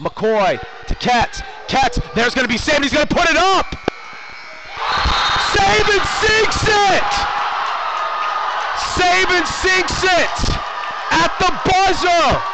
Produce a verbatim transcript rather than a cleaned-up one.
McCoy to Katz. Katz, there's going to be Sabin. He's going to put it up. Sabin sinks it. Sabin sinks it at the buzzer.